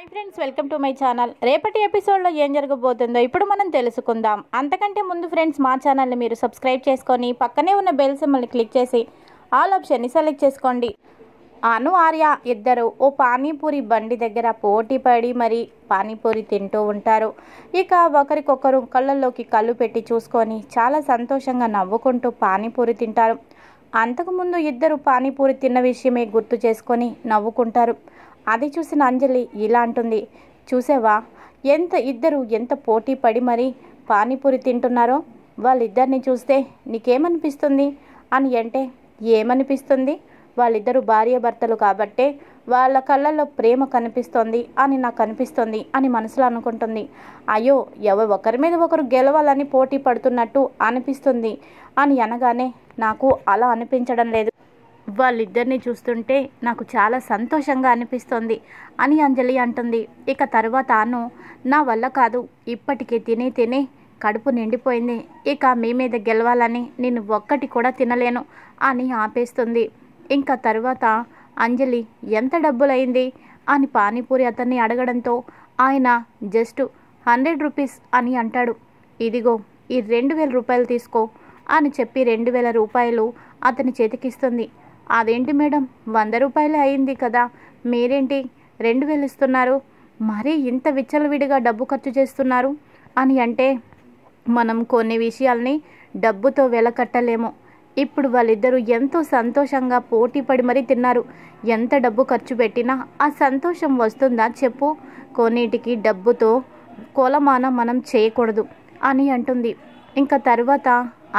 Hi friends, welcome to my channel. రేపటి ఎపిసోడ్లో ఏం జరగబోతుందో ఇప్పుడు మనం తెలుసుకుందాం. అంతకంటే ముందు ఫ్రెండ్స్, మా ఛానల్ని మీరు సబ్స్క్రైబ్ చేసుకొని పక్కనే ఉన్న బెల్ సింబల్ని క్లిక్ చేసి ఆల్ ఆప్షన్ని సెలెక్ట్ చేసుకోండి. అను, ఆర్య ఇద్దరు ఓ పానీపూరి బండి దగ్గర పోటీ పడి మరి పానీపూరి తింటూ ఉంటారు. ఇక ఒకరికొకరు కళ్ళల్లోకి కళ్ళు పెట్టి చూసుకొని చాలా సంతోషంగా నవ్వుకుంటూ పానీపూరి తింటారు. అంతకుముందు ఇద్దరు పానీపూరి తిన్న విషయమే గుర్తు చేసుకొని నవ్వుకుంటారు. అది చూసిన అంజలి ఇలా అంటుంది, చూసావా ఇద్దరు ఎంత పోటీ పడి మరి పానీపూరి తింటున్నారో. వాళ్ళిద్దరిని చూస్తే నీకేమనిపిస్తుంది అని అంటే, ఏమనిపిస్తుంది, వాళ్ళిద్దరూ భార్యాభర్తలు కాబట్టే వాళ్ళ కళ్ళల్లో ప్రేమ కనిపిస్తోంది అని నాకు అనిపిస్తుంది అని మనసులో అనుకుంటుంది. అయ్యో, ఒకరి మీద ఒకరు గెలవాలని పోటీ పడుతున్నట్టు అనిపిస్తుంది అని అనగానే, నాకు అలా అనిపించడం లేదు, వాళ్ళిద్దరిని చూస్తుంటే నాకు చాలా సంతోషంగా అనిపిస్తుంది అని అంజలి అంటుంది. ఇక తర్వాత అను, నా వల్ల కాదు, ఇప్పటికే తిని కడుపు నిండిపోయింది, ఇక మీ మీద గెలవాలని నేను ఒక్కటి కూడా తినలేను అని ఆపేస్తుంది. ఇంకా తర్వాత అంజలి ఎంత డబ్బులైంది అని పానీపూరి అతన్ని అడగడంతో ఆయన జస్ట్ 100 రూపీస్ అని అంటాడు. ఇదిగో ఈ 2000 రూపాయలు తీసుకో అని చెప్పి 2000 రూపాయలు అతని చేతికిస్తుంది. అదేంటి మేడం, 100 రూపాయలే అయింది కదా, మీరేంటి 2000 ఇస్తున్నారు, మరీ ఇంత విచ్చలవిడిగా డబ్బు ఖర్చు చేస్తున్నారు అని అంటే, మనం కొన్ని విషయాల్ని డబ్బుతో వెలకట్టలేము. ఇప్పుడు వాళ్ళిద్దరూ ఎంతో సంతోషంగా పోటీ పడి మరీ తిన్నారు. ఎంత డబ్బు ఖర్చు పెట్టినా ఆ సంతోషం వస్తుందా చెప్పు. కొన్నిటికి డబ్బుతో కొలమానం మనం చేయకూడదు అని అంటుంది. ఇంకా తర్వాత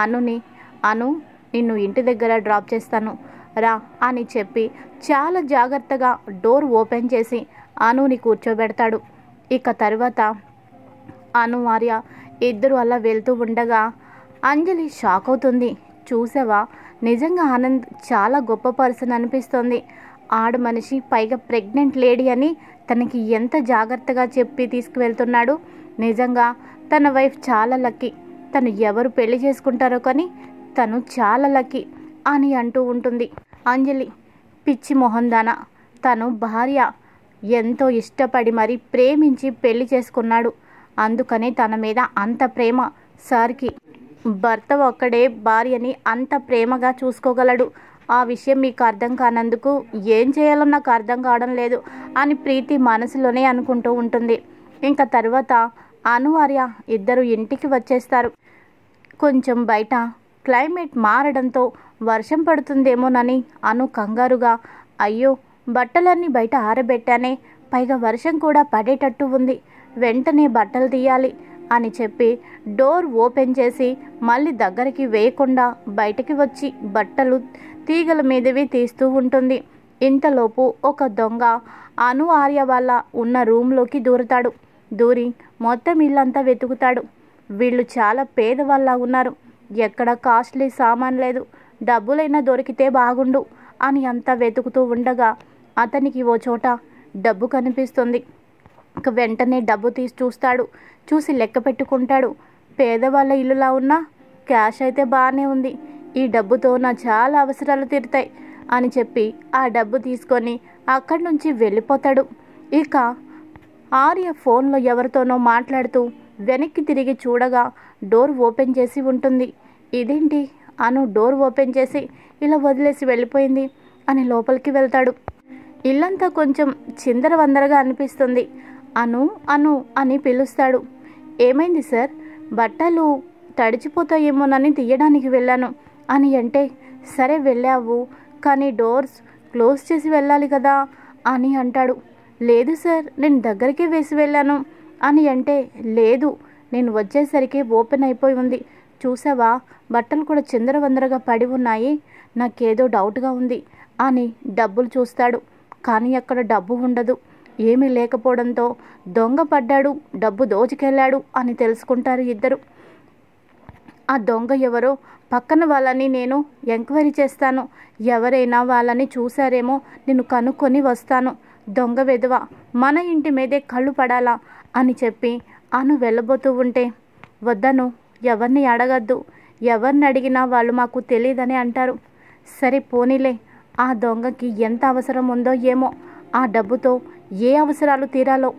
అను, నిన్ను ఇంటి దగ్గర డ్రాప్ చేస్తాను రా అని చెప్పి చాలా జాగ్రత్తగా డోర్ ఓపెన్ చేసి అనుని కూర్చోబెడతాడు. ఇక తర్వాత అను, ఆర్య ఇద్దరు అలా వెళ్తూ ఉండగా అంజలి షాక్ అవుతుంది. చూసావా, నిజంగా ఆనంద్ చాలా గొప్ప పర్సన్ అనిపిస్తుంది. ఆడ మనిషి, పైగా ప్రెగ్నెంట్ లేడీ అని తనకి ఎంత జాగ్రత్తగా చెప్పి తీసుకువెళ్తున్నాడు. నిజంగా తన వైఫ్ చాలా లక్కీ, తను ఎవరు పెళ్లి చేసుకుంటారో కానీ తను చాలా లక్కీ అని అంటూ ఉంటుంది. అంజలి పిచ్చి మొహందాన, తను భార్య ఎంతో ఇష్టపడి మరి ప్రేమించి పెళ్లి చేసుకున్నాడు, అందుకనే తన మీద అంత ప్రేమ. సార్కి భర్త ఒక్కడే భార్యని అంత ప్రేమగా చూసుకోగలడు. ఆ విషయం మీకు అర్థం కానందుకు ఏం చేయాలో నాకు అర్థం కావడం లేదు అని ప్రీతి మనసులోనే అనుకుంటూ ఉంటుంది. ఇంకా తర్వాత అను, ఆర్య ఇద్దరు ఇంటికి వచ్చేస్తారు. కొంచెం బయట క్లైమేట్ మారడంతో వర్షం పడుతుందేమోనని అను కంగారుగా, అయ్యో బట్టలన్నీ బయట ఆరబెట్టానే, పైగా వర్షం కూడా పడేటట్టు ఉంది, వెంటనే బట్టలు తీయాలి అని చెప్పి డోర్ ఓపెన్ చేసి మళ్ళీ దగ్గరికి వేయకుండా బయటికి వచ్చి బట్టలు తీగల మీదవి తీస్తూ ఉంటుంది. ఇంతలోపు ఒక దొంగ అను, ఆర్య వాళ్ళ ఉన్న రూమ్లోకి దూరుతాడు. దూరి మొత్తం ఇల్లంతా వెతుకుతాడు. వీళ్ళు చాలా పేదవాళ్ళ ఉన్నారు, ఎక్కడ కాస్ట్లీ సామాన్ లేదు, డబ్బులైనా దొరికితే బాగుండు అని అంతా వెతుకుతూ ఉండగా అతనికి ఓ చోట డబ్బు కనిపిస్తుంది. ఇక వెంటనే డబ్బు తీసి చూస్తాడు. చూసి లెక్క పెట్టుకుంటాడు. పేదవాళ్ళ ఇల్లులా ఉన్నా క్యాష్ అయితే బాగానే ఉంది, ఈ డబ్బుతో నా చాలా అవసరాలు తీరుతాయి అని చెప్పి ఆ డబ్బు తీసుకొని అక్కడి నుంచి వెళ్ళిపోతాడు. ఇక ఆర్య ఫోన్లో ఎవరితోనో మాట్లాడుతూ వెనక్కి తిరిగి చూడగా డోర్ ఓపెన్ చేసి ఉంటుంది. ఇదేంటి, అను డోర్ ఓపెన్ చేసి ఇలా వదిలేసి వెళ్ళిపోయింది అని లోపలికి వెళ్తాడు. ఇల్లంతా కొంచెం చిందరవందరగా అనిపిస్తుంది. అను అని పిలుస్తాడు. ఏమైంది సార్, బట్టలు తడిచిపోతాయేమోనని తీయడానికి వెళ్ళాను అని అంటే, సరే వెళ్ళావు, కానీ డోర్స్ క్లోజ్ చేసి వెళ్ళాలి కదా అని అంటాడు. లేదు సార్, నేను దగ్గరికే వేసి వెళ్ళాను అని అంటే, లేదు, నేను వచ్చేసరికి ఓపెన్ అయిపోయి ఉంది, చూసావా, బట్టలు కూడా చిందరవందరగా పడి ఉన్నాయి, నాకేదో డౌట్గా ఉంది అని డబ్బులు చూస్తాడు. కానీ అక్కడ డబ్బు ఉండదు. ఏమీ లేకపోవడంతో దొంగ పడ్డాడు, డబ్బు దోచుకెళ్ళాడు అని తెలుసుకుంటారు ఇద్దరు. ఆ దొంగ ఎవరో పక్కన వాళ్ళని నేను ఎంక్వైరీ చేస్తాను, ఎవరైనా వాళ్ళని చూసారేమో నేను కనుక్కొని వస్తాను, దొంగ వెధవ మన ఇంటి మీదే కళ్ళు పడాలా అని చెప్పి అను వెళ్ళబోతూ ఉంటే, వద్దను, ఎవరిని అడగద్దు, ఎవరిని అడిగినా వాళ్ళు మాకు తెలియదని అంటారు. సరే పోనీలే, ఆ దొంగకి ఎంత అవసరం ఉందో ఏమో, ఆ డబ్బుతో ఏ అవసరాలు తీరాలో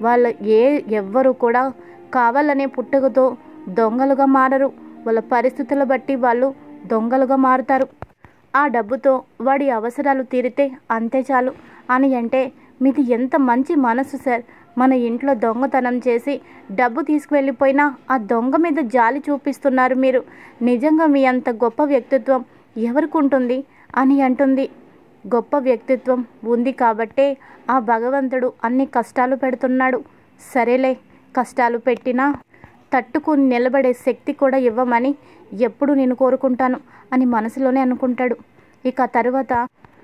ఎవ్వరు కూడా కావాలనే పుట్టుకతో దొంగలుగా మారరు. వాళ్ళ పరిస్థితుల బట్టి వాళ్ళు దొంగలుగా మారుతారు. ఆ డబ్బుతో వాడి అవసరాలు తీరితే అంతే చాలు అని అంటే మీది ఎంత మంచి మనసు సార్. మన ఇంట్లో దొంగతనం చేసి డబ్బు తీసుకువెళ్ళిపోయినా ఆ దొంగ మీద జాలి చూపిస్తున్నారు మీరు. నిజంగా మీ అంత గొప్ప వ్యక్తిత్వం ఎవరికి ఉంటుంది అని అంటుంది. గొప్ప వ్యక్తిత్వం ఉంది కాబట్టే ఆ భగవంతుడు అన్ని కష్టాలు పెడుతున్నాడు. సరేలే, కష్టాలు పెట్టినా తట్టుకుని నిలబడే శక్తి కూడా ఇవ్వమని ఎప్పుడు నేను కోరుకుంటాను అని మనసులోనే అనుకుంటాడు. ఇక తరువాత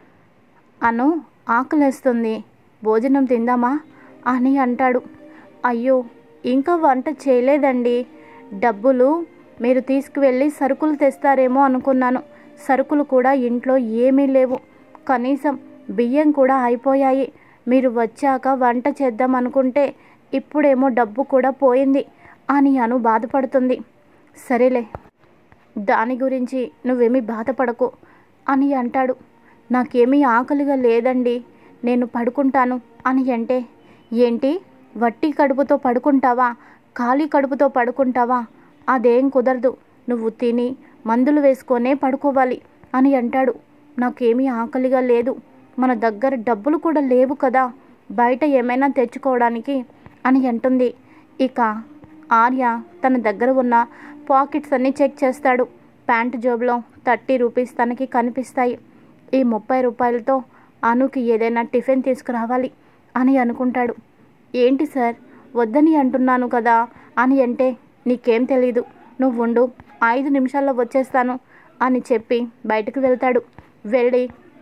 అను ఆకలేస్తుంది, భోజనం తిందామా అని అంటాడు. అయ్యో ఇంకా వంట చేయలేదండి, డబ్బులు మీరు తీసుకువెళ్ళి సరుకులు తెస్తారేమో అనుకున్నాను. సరుకులు కూడా ఇంట్లో ఏమీ లేవు, కనీసం బియ్యం కూడా అయిపోయాయి. మీరు వచ్చాక వంట చేద్దాం అనుకుంటే ఇప్పుడేమో డబ్బు కూడా పోయింది అని అను బాధపడుతుంది. సరేలే, దాని గురించి నువ్వేమీ బాధపడకు అని అంటాడు. నాకేమీ ఆకలిగా లేదండి, నేను పడుకుంటాను అని అంటే, ఏంటి వట్టి కడుపుతో పడుకుంటావా, ఖాళీ కడుపుతో పడుకుంటావా? అదేం కుదరదు, నువ్వు తిని మందులు వేసుకొనే పడుకోవాలి అని అంటాడు. నాకేమీ ఆకలిగా లేదు, మన దగ్గర డబ్బులు కూడా లేవు కదా, బయట ఏమైనా తెచ్చుకోవడానికి అని అంటుంది. ఇక ఆర్య తన దగ్గర ఉన్న పాకెట్స్ అన్నీ చెక్ చేస్తాడు. ప్యాంటు జోబులో 30 రూపీస్ తనకి కనిపిస్తాయి. ఈ 30 రూపాయలతో అనుకి ఏదైనా టిఫిన్ తీసుకురావాలి అని అనుకుంటాడు. ఏంటి సార్, వద్దని అంటున్నాను కదా అని అంటే, నీకేం తెలీదు, నువ్వు ఉండు, 5 నిమిషాల్లో వచ్చేస్తాను అని చెప్పి బయటకు వెళ్తాడు. వెళ్ళి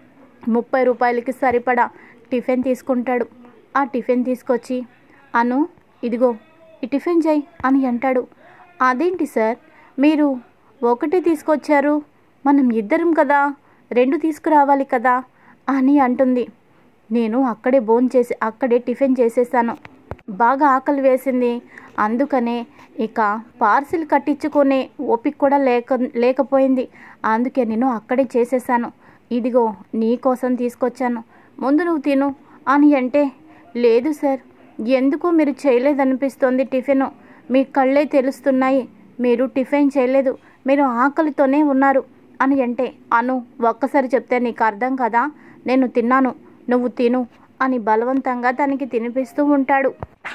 30 రూపాయలకి సరిపడా టిఫిన్ తీసుకుంటాడు. ఆ టిఫిన్ తీసుకొచ్చి, అను ఇదిగో ఈ టిఫిన్ చేయి అని అంటాడు. అదేంటి సార్, మీరు ఒకటి తీసుకొచ్చారు, మనం ఇద్దరం కదా, 2 తీసుకురావాలి కదా అని అంటుంది. నేను అక్కడే టిఫిన్ చేసేసాను, బాగా ఆకలి వేసింది, అందుకనే ఇక పార్సిల్ కట్టించుకునే ఓపిక కూడా లేకపోయింది, అందుకే నేను అక్కడే చేసేసాను. ఇదిగో నీ కోసం తీసుకొచ్చాను, ముందు నువ్వు తిను అని అంటే, లేదు సార్, ఎందుకో మీరు చేయలేదనిపిస్తోంది టిఫిన్, మీ కళ్ళే తెలుస్తున్నాయి, మీరు టిఫిన్ చేయలేదు, మీరు ఆకలితోనే ఉన్నారు అని అంటే, అను ఒక్కసారి చెప్తే నీకు అర్థం కదా, నేను తిన్నాను, నువ్వు తిను అని బలవంతంగా తనకి తినిపిస్తూ ఉంటాడు.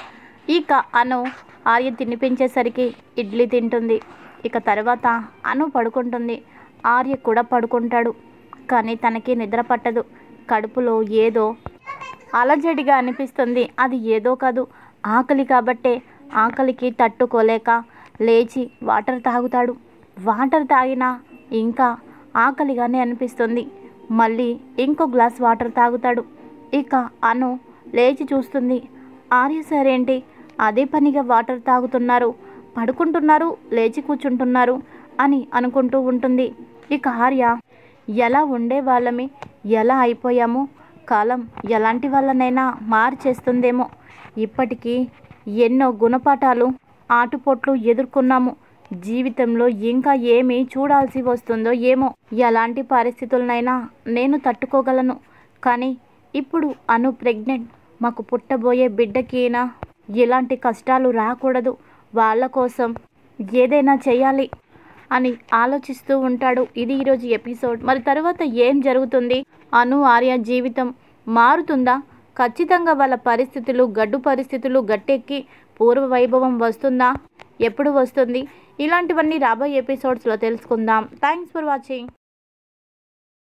ఇక అను ఆర్య తినిపించేసరికి ఇడ్లీ తింటుంది. ఇక తర్వాత అను పడుకుంటుంది, ఆర్య కూడా పడుకుంటాడు. కానీ తనకి నిద్ర పట్టదు, కడుపులో ఏదో అలజడిగా అనిపిస్తుంది. అది ఏదో కాదు, ఆకలి కాబట్టే. ఆకలికి తట్టుకోలేక లేచి వాటర్ తాగుతాడు. వాటర్ తాగినా ఇంకా ఆకలిగానే అనిపిస్తుంది. మళ్ళీ ఇంకో గ్లాస్ వాటర్ తాగుతాడు. ఇక అను లేచి చూస్తుంది, ఆర్య సార్ ఏంటి అదే పనిగా వాటర్ తాగుతున్నారు, పడుకుంటున్నారు, లేచి కూర్చుంటున్నారు అని అనుకుంటూ ఉంటుంది. ఇక ఆర్య, ఎలా ఉండేవాళ్ళమి ఎలా అయిపోయాము, కాలం ఎలాంటి వాళ్ళనైనా మార్చేస్తుందేమో, ఇప్పటికీ ఎన్నో గుణపాఠాలు ఆటుపోట్లు ఎదుర్కొన్నాము, జీవితంలో ఇంకా ఏమి చూడాల్సి వస్తుందో ఏమో, ఎలాంటి పరిస్థితులనైనా నేను తట్టుకోగలను. కానీ ఇప్పుడు అను ప్రెగ్నెంట్, మాకు పుట్టబోయే బిడ్డకినా ఎలాంటి కష్టాలు రాకూడదు, వాళ్ళ కోసం ఏదైనా చేయాలి అని ఆలోచిస్తూ ఉంటాడు. ఇది ఈరోజు ఎపిసోడ్. మరి తర్వాత ఏం జరుగుతుంది? అను ఆర్య జీవితం మారుతుందా? ఖచ్చితంగా వాళ్ళ గడ్డు పరిస్థితులు గట్టెక్కి పూర్వ వైభవం వస్తుందా? ఎప్పుడు వస్తుంది? ఇలాంటివన్నీ రాబోయే ఎపిసోడ్స్లో తెలుసుకుందాం. Thanks for watching.